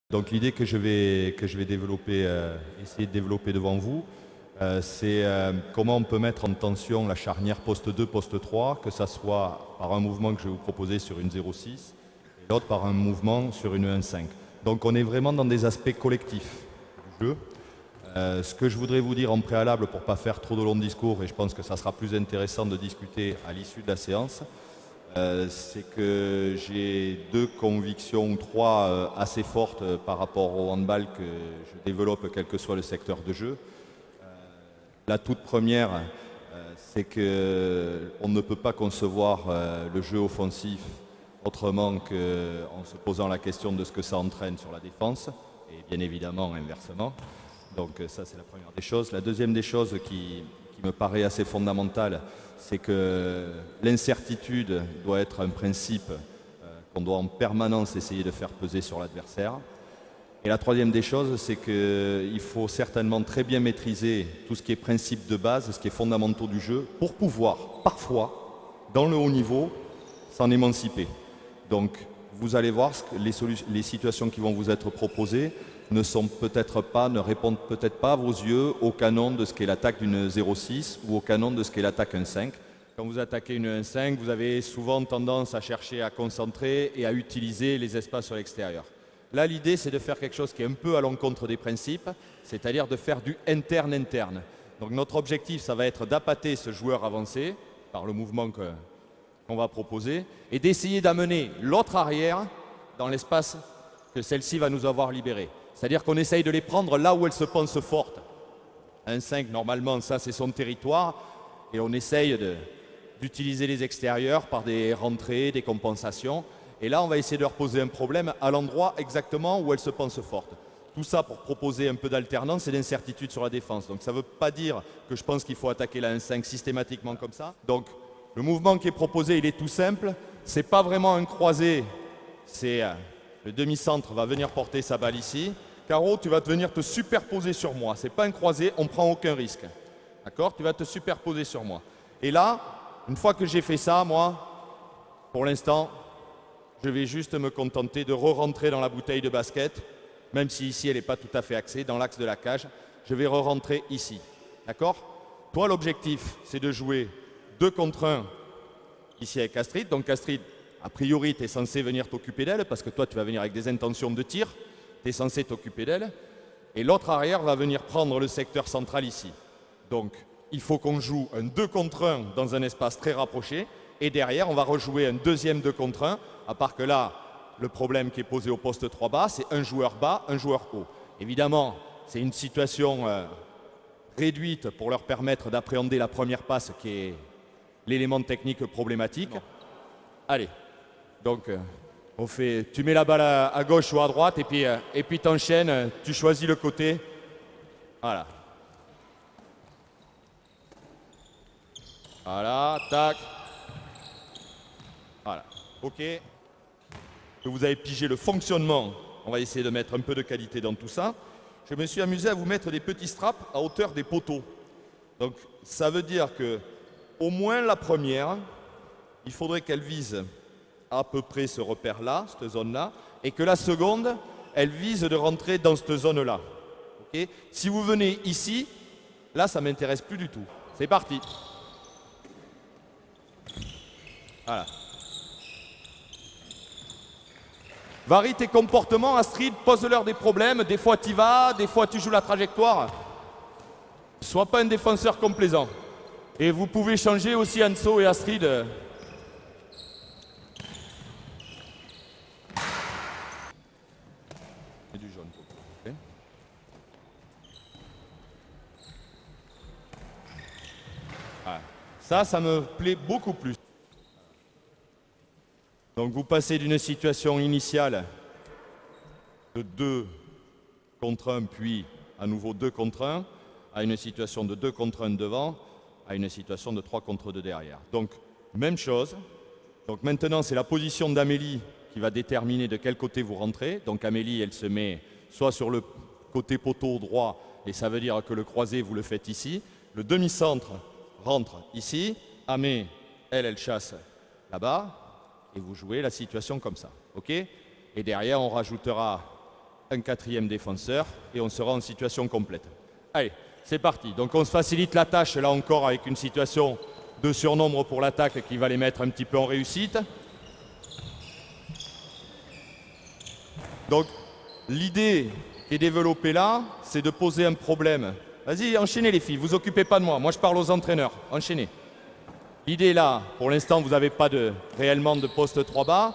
Donc l'idée que je vais développer, essayer de développer devant vous, c'est comment on peut mettre en tension la charnière poste 2, poste 3, que ça soit par un mouvement que je vais vous proposer sur une 0,6 et l'autre par un mouvement sur une 1,5. Donc on est vraiment dans des aspects collectifs du jeu. Ce que je voudrais vous dire en préalable pour ne pas faire trop de longs discours, et je pense que ça sera plus intéressant de discuter à l'issue de la séance, c'est que j'ai deux convictions, trois assez fortes par rapport au handball que je développe quel que soit le secteur de jeu. La toute première, c'est qu'on ne peut pas concevoir le jeu offensif autrement qu'en se posant la question de ce que ça entraîne sur la défense, et bien évidemment inversement. Donc ça, c'est la première des choses. La deuxième des choses qui me paraît assez fondamentale, c'est que l'incertitude doit être un principe qu'on doit en permanence essayer de faire peser sur l'adversaire. Et la troisième des choses, c'est qu'il faut certainement très bien maîtriser tout ce qui est principe de base, ce qui est fondamentaux du jeu, pour pouvoir, parfois, dans le haut niveau, s'en émanciper. Donc, vous allez voir les situations qui vont vous être proposées ne répondent peut-être pas à vos yeux au canon de ce qu'est l'attaque d'une 0,6 ou au canon de ce qu'est l'attaque 1,5. Quand vous attaquez une 1,5, vous avez souvent tendance à chercher à concentrer et à utiliser les espaces sur l'extérieur. Là, l'idée, c'est de faire quelque chose qui est un peu à l'encontre des principes, c'est-à-dire de faire du interne-interne. Donc notre objectif, ça va être d'appâter ce joueur avancé par le mouvement qu'on va proposer et d'essayer d'amener l'autre arrière dans l'espace que celle-ci va nous avoir libéré. C'est-à-dire qu'on essaye de les prendre là où elles se pensent fortes. 1,5, normalement, ça, c'est son territoire. Et on essaye d'utiliser les extérieurs par des rentrées, des compensations. Et là, on va essayer de leur poser un problème à l'endroit exactement où elles se pensent fortes. Tout ça pour proposer un peu d'alternance et d'incertitude sur la défense. Donc ça ne veut pas dire que je pense qu'il faut attaquer la 1,5 systématiquement comme ça. Donc le mouvement qui est proposé, il est tout simple. Ce n'est pas vraiment un croisé. C'est le demi-centre va venir porter sa balle ici. Caro, tu vas venir te superposer sur moi. Ce n'est pas un croisé, on ne prend aucun risque. D'accord? Tu vas te superposer sur moi. Et là, une fois que j'ai fait ça, moi, pour l'instant, je vais juste me contenter de re-rentrer dans la bouteille de basket, même si ici, elle n'est pas tout à fait axée, dans l'axe de la cage. Je vais re-rentrer ici. D'accord? Toi, l'objectif, c'est de jouer 2 contre 1 ici avec Astrid. Donc, Astrid, a priori, tu es censé venir t'occuper d'elle parce que toi, tu vas venir avec des intentions de tir. Tu es censé t'occuper d'elle. Et l'autre arrière va venir prendre le secteur central ici. Donc, il faut qu'on joue un 2 contre 1 dans un espace très rapproché. Et derrière, on va rejouer un deuxième 2 contre 1. À part que là, le problème qui est posé au poste 3 bas, c'est un joueur bas, un joueur haut. Évidemment, c'est une situation réduite pour leur permettre d'appréhender la première passe qui est l'élément technique problématique. Non. Allez, donc on fait, tu mets la balle à gauche ou à droite et puis t'enchaînes, tu choisis le côté. Voilà. Voilà, tac. Voilà, ok. Que vous avez pigé le fonctionnement. On va essayer de mettre un peu de qualité dans tout ça. Je me suis amusé à vous mettre des petits straps à hauteur des poteaux. Donc ça veut dire que au moins la première, il faudrait qu'elle vise à peu près ce repère-là, cette zone-là, et que la seconde, elle vise de rentrer dans cette zone-là. Okay? Si vous venez ici, là, ça ne m'intéresse plus du tout. C'est parti. Voilà. Varie tes comportements, Astrid, pose-leur des problèmes. Des fois, tu y vas, des fois, tu joues la trajectoire. Sois pas un défenseur complaisant. Et vous pouvez changer aussi Anso et Astrid. Et du jaune. Okay. Voilà. Ça me plaît beaucoup plus. Donc vous passez d'une situation initiale de 2 contre 1, puis à nouveau 2 contre 1, à une situation de 2 contre 1 devant, à une situation de 3 contre 2 derrière. Donc même chose. Donc maintenant c'est la position d'Amélie qui va déterminer de quel côté vous rentrez. Donc Amélie, elle se met soit sur le côté poteau droit, et ça veut dire que le croisé, vous le faites ici. Le demi-centre rentre ici. Amé, elle chasse là-bas. Et vous jouez la situation comme ça. OK? Et derrière, on rajoutera un quatrième défenseur et on sera en situation complète. Allez, c'est parti. Donc on se facilite la tâche là encore avec une situation de surnombre pour l'attaque qui va les mettre un petit peu en réussite. Donc l'idée qui est développée là, c'est de poser un problème. Vas-y, enchaînez les filles, vous occupez pas de moi. Moi je parle aux entraîneurs, enchaînez. L'idée là, pour l'instant vous n'avez pas réellement de poste 3 bas.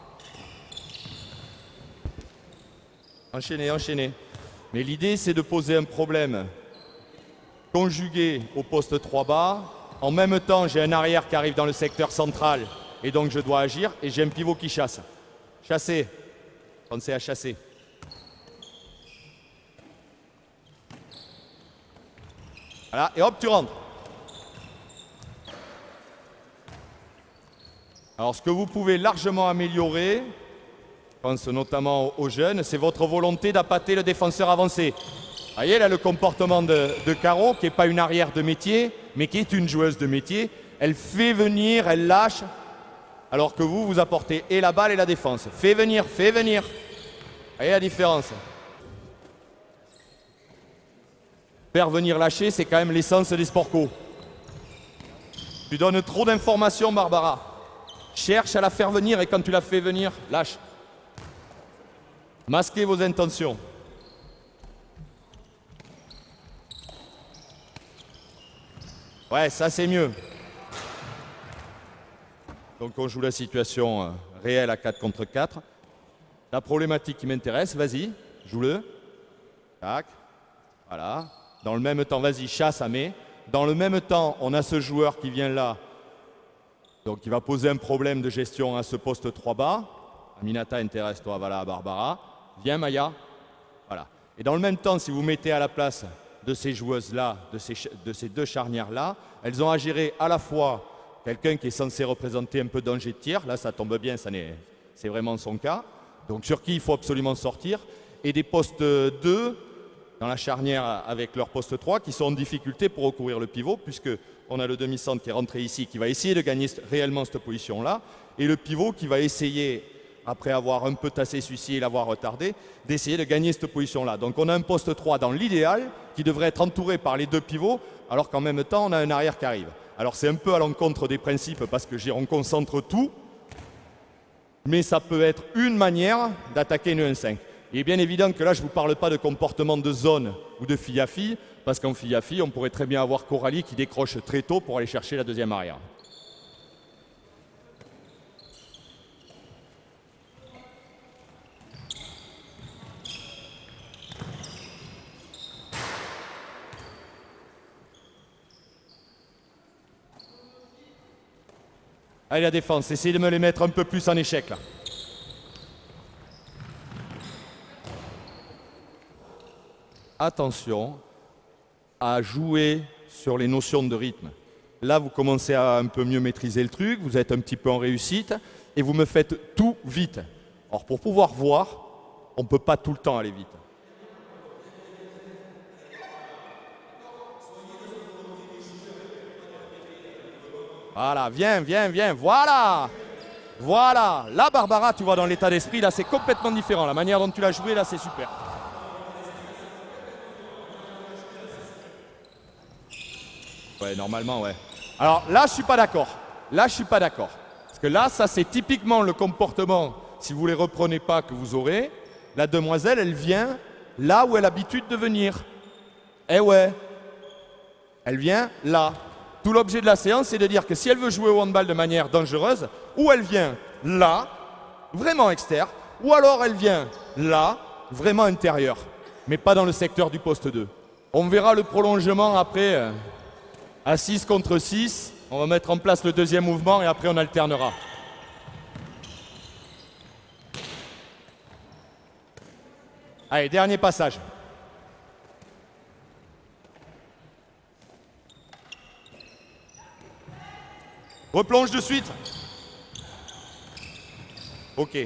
Enchaînez, enchaînez. Mais l'idée c'est de poser un problème conjugué au poste 3 bas. En même temps, j'ai un arrière qui arrive dans le secteur central et donc je dois agir et j'ai un pivot qui chasse. Chasser. Pensez à chasser. Voilà, et hop, tu rentres. Alors, ce que vous pouvez largement améliorer, je pense notamment aux jeunes, c'est votre volonté d'appâter le défenseur avancé. Vous voyez là le comportement de Caro, qui n'est pas une arrière de métier, mais qui est une joueuse de métier. Elle fait venir, elle lâche, alors que vous, vous apportez et la balle et la défense. Fais venir, fais venir. Vous voyez la différence? Faire venir lâcher, c'est quand même l'essence des sports co. Tu donnes trop d'informations, Barbara. Cherche à la faire venir et quand tu la fais venir, lâche. Masquez vos intentions. Ouais, ça c'est mieux. Donc on joue la situation réelle à 4 contre 4. La problématique qui m'intéresse, vas-y, joue-le. Tac. Voilà. Dans le même temps, vas-y, chasse à mai. Dans le même temps, on a ce joueur qui vient là. Donc il va poser un problème de gestion à ce poste 3 bas. Aminata, intéresse-toi, voilà, Barbara. Viens, Maya. Voilà. Et dans le même temps, si vous mettez à la place de ces joueuses-là, de ces deux charnières-là, elles ont à gérer à la fois quelqu'un qui est censé représenter un peu danger de tir. Là, ça tombe bien, c'est vraiment son cas. Donc sur qui il faut absolument sortir. Et des postes 2 dans la charnière avec leur poste 3 qui sont en difficulté pour recouvrir le pivot, puisqu'on a le demi-centre qui est rentré ici, qui va essayer de gagner réellement cette position-là, et le pivot qui va essayer, après avoir un peu tassé celui-ci et l'avoir retardé, d'essayer de gagner cette position-là. Donc on a un poste 3 dans l'idéal qui devrait être entouré par les deux pivots, alors qu'en même temps on a un arrière qui arrive. Alors c'est un peu à l'encontre des principes parce que on concentre tout, mais ça peut être une manière d'attaquer une 1-5. Il est bien évident que là, je ne vous parle pas de comportement de zone ou de fille à fille, parce qu'en fille à fille, on pourrait très bien avoir Coralie qui décroche très tôt pour aller chercher la deuxième arrière. Allez, la défense, essayez de me les mettre un peu plus en échec là. Attention à jouer sur les notions de rythme. Là, vous commencez à un peu mieux maîtriser le truc, vous êtes un petit peu en réussite et vous me faites tout vite. Alors, pour pouvoir voir, on ne peut pas tout le temps aller vite. Voilà, viens, viens, viens, voilà! Voilà! Là, Barbara, tu vois, dans l'état d'esprit, là, c'est complètement différent. La manière dont tu l'as joué, là, c'est super. Ouais, normalement, ouais. Alors là, je suis pas d'accord. Là, je suis pas d'accord. Parce que là, ça, c'est typiquement le comportement, si vous ne les reprenez pas, que vous aurez. La demoiselle, elle vient là où elle a l'habitude de venir. Eh ouais. Elle vient là. Tout l'objet de la séance, c'est de dire que si elle veut jouer au handball de manière dangereuse, ou elle vient là, vraiment externe, ou alors elle vient là, vraiment intérieur, mais pas dans le secteur du poste 2. On verra le prolongement après. À 6 contre 6, on va mettre en place le deuxième mouvement et après on alternera. Allez, dernier passage. Replonge de suite. Ok.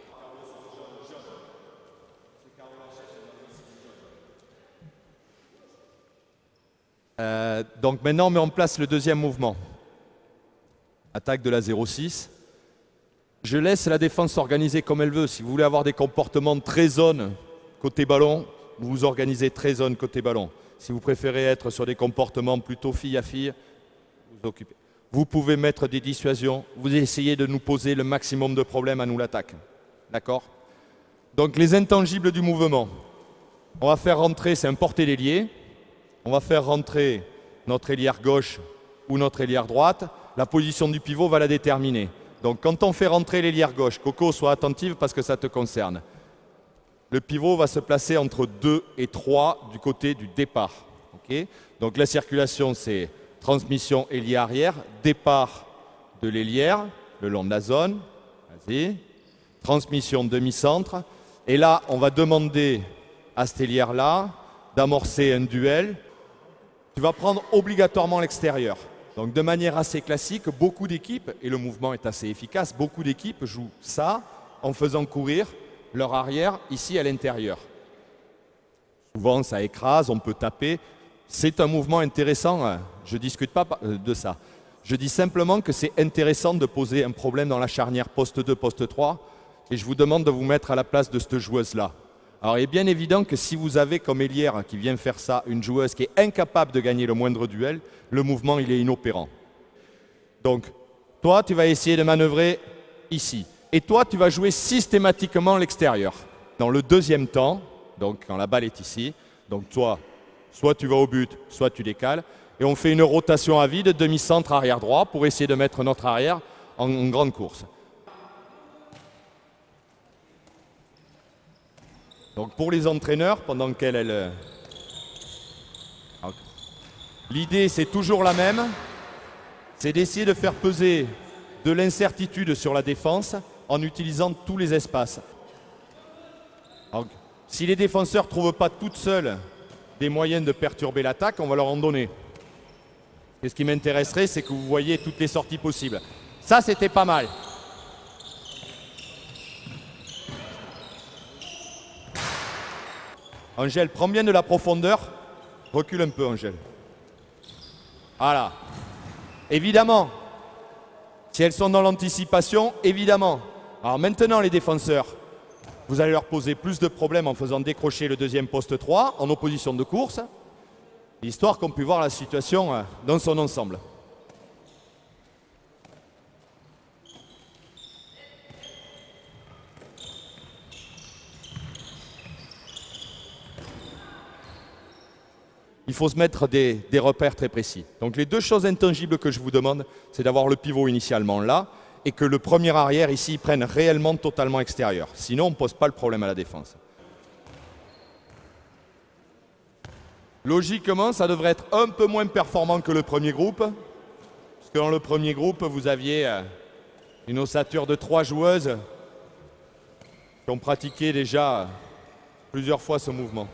Donc maintenant, on met en place le deuxième mouvement. Attaque de la 0-6. Je laisse la défense s'organiser comme elle veut. Si vous voulez avoir des comportements très zone, Côté ballon, vous vous organisez très zone côté ballon. Si vous préférez être sur des comportements plutôt fille à fille, vous occupez. Vous pouvez mettre des dissuasions. Vous essayez de nous poser le maximum de problèmes à nous l'attaque. D'accord? Donc les intangibles du mouvement. On va faire rentrer, c'est un porté d'ailier. On va faire rentrer notre ailière gauche ou notre ailière droite. La position du pivot va la déterminer. Donc quand on fait rentrer l'ailière gauche, Coco, sois attentive parce que ça te concerne. Le pivot va se placer entre 2 et 3 du côté du départ. Okay? Donc la circulation, c'est transmission ailier arrière, départ de l'ailière le long de la zone. Vas-y. Transmission demi-centre. Et là, on va demander à cette ailière-là d'amorcer un duel. Tu vas prendre obligatoirement l'extérieur. Donc de manière assez classique, beaucoup d'équipes, et le mouvement est assez efficace, beaucoup d'équipes jouent ça en faisant courir leur arrière ici à l'intérieur. Souvent, ça écrase, on peut taper. C'est un mouvement intéressant, je ne discute pas de ça. Je dis simplement que c'est intéressant de poser un problème dans la charnière poste 2, poste 3, et je vous demande de vous mettre à la place de cette joueuse-là. Alors, il est bien évident que si vous avez comme ailière qui vient faire ça, une joueuse qui est incapable de gagner le moindre duel, le mouvement, il est inopérant. Donc, toi, tu vas essayer de manœuvrer ici. Et toi, tu vas jouer systématiquement l'extérieur. Dans le deuxième temps, donc quand la balle est ici, donc toi, soit tu vas au but, soit tu décales, et on fait une rotation à vide, demi-centre arrière droit, pour essayer de mettre notre arrière en grande course. Donc pour les entraîneurs, pendant qu'elle... L'idée, c'est toujours la même, c'est d'essayer de faire peser de l'incertitude sur la défense en utilisant tous les espaces. Donc, si les défenseurs ne trouvent pas toutes seules des moyens de perturber l'attaque, on va leur en donner. Et ce qui m'intéresserait, c'est que vous voyez toutes les sorties possibles. Ça, c'était pas mal. Angèle, prends bien de la profondeur. Recule un peu, Angèle. Voilà. Évidemment, si elles sont dans l'anticipation, évidemment. Alors maintenant, les défenseurs, vous allez leur poser plus de problèmes en faisant décrocher le deuxième poste 3 en opposition de course, histoire qu'on puisse voir la situation dans son ensemble. Il faut se mettre des repères très précis. Donc les deux choses intangibles que je vous demande, c'est d'avoir le pivot initialement là et que le premier arrière ici prenne réellement totalement extérieur. Sinon, on ne pose pas le problème à la défense. Logiquement, ça devrait être un peu moins performant que le premier groupe. Parce que dans le premier groupe, vous aviez une ossature de 3 joueuses qui ont pratiqué déjà plusieurs fois ce mouvement.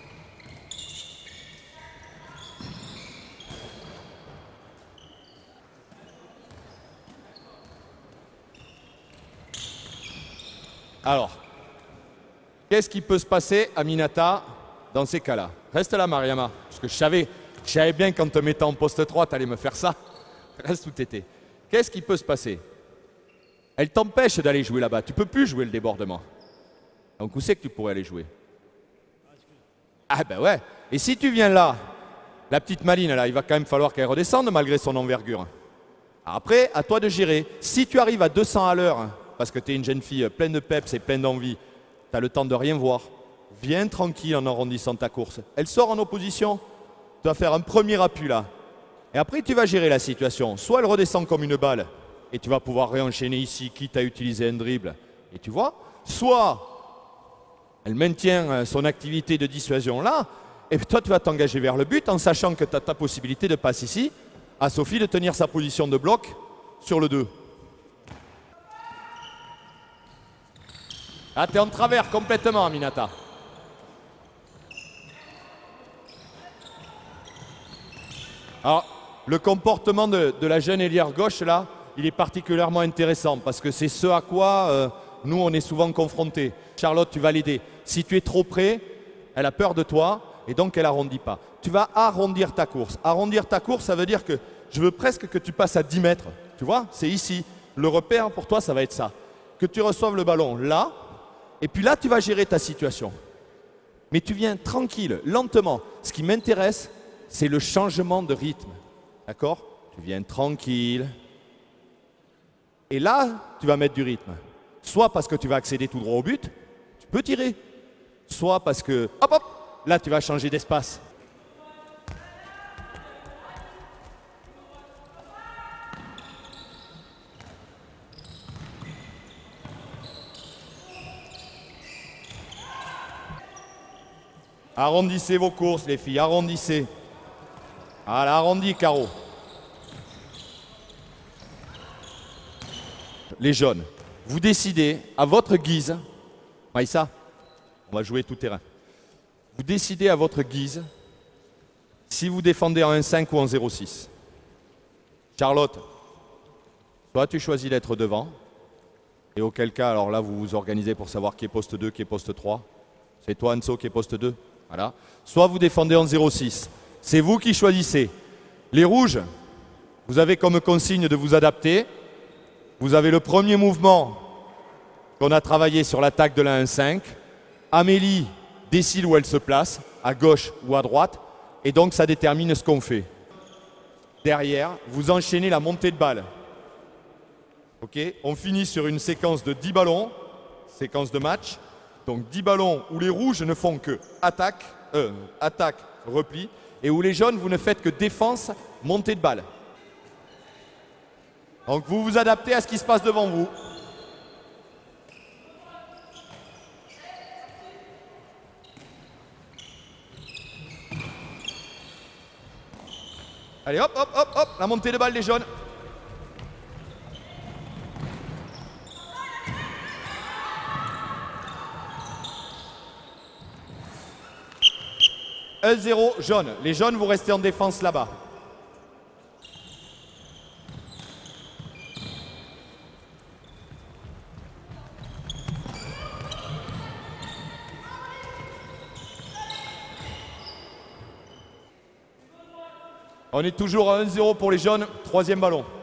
Alors, qu'est-ce qui peut se passer à Minata dans ces cas-là? Reste là, Mariama, parce que je savais bien qu'en te mettant en poste 3, tu allais me faire ça. Reste où tu étais. Qu'est-ce qui peut se passer? Elle t'empêche d'aller jouer là-bas. Tu ne peux plus jouer le débordement. Donc, où c'est que tu pourrais aller jouer? Ah ben ouais. Et si tu viens là, la petite Maline, là, il va quand même falloir qu'elle redescende malgré son envergure. Après, à toi de gérer. Si tu arrives à 200 à l'heure, parce que tu es une jeune fille pleine de peps et pleine d'envie, tu as le temps de rien voir. Viens tranquille en arrondissant ta course. Elle sort en opposition, tu vas faire un premier appui là. Et après, tu vas gérer la situation. Soit elle redescend comme une balle et tu vas pouvoir réenchaîner ici, quitte à utiliser un dribble. Et tu vois, soit elle maintient son activité de dissuasion là, et toi, tu vas t'engager vers le but en sachant que tu as ta possibilité de passer ici à Sophie de tenir sa position de bloc sur le 2. Ah, tu es en travers complètement, Minata. Alors, le comportement de la jeune ailière gauche, là, il est particulièrement intéressant parce que c'est ce à quoi nous, on est souvent confrontés. Charlotte, tu vas l'aider. Si tu es trop près, elle a peur de toi et donc elle n'arrondit pas. Tu vas arrondir ta course. Arrondir ta course, ça veut dire que je veux presque que tu passes à 10 mètres. Tu vois, c'est ici. Le repère, pour toi, ça va être ça. Que tu reçoives le ballon là. Et puis là, tu vas gérer ta situation. Mais tu viens tranquille, lentement. Ce qui m'intéresse, c'est le changement de rythme. D'accord? Tu viens tranquille. Et là, tu vas mettre du rythme. Soit parce que tu vas accéder tout droit au but, tu peux tirer. Soit parce que, hop, hop, là, tu vas changer d'espace. Arrondissez vos courses, les filles, arrondissez. Voilà, arrondi, Caro. Les jaunes, vous décidez à votre guise. Maïssa, on va jouer tout terrain. Vous décidez à votre guise si vous défendez en 1-5 ou en 0-6. Charlotte, toi tu choisis d'être devant. Et auquel cas, alors là, vous vous organisez pour savoir qui est poste 2, qui est poste 3. C'est toi, Anso, qui est poste 2. Voilà. Soit vous défendez en 0-6. C'est vous qui choisissez. Les rouges, vous avez comme consigne de vous adapter. Vous avez le premier mouvement qu'on a travaillé sur l'attaque de la 1-5. Amélie décide où elle se place, à gauche ou à droite. Et donc, ça détermine ce qu'on fait. Derrière, vous enchaînez la montée de balle. Okay, on finit sur une séquence de 10 ballons, séquence de match. Donc 10 ballons où les rouges ne font que attaque, repli, et où les jaunes, vous ne faites que défense, montée de balle. Donc vous vous adaptez à ce qui se passe devant vous. Allez, hop, hop, hop, hop, la montée de balle des jaunes. « 1-0, jaune. Les jaunes, vous restez en défense là-bas. On est toujours à 1-0 pour les jaunes. Troisième ballon.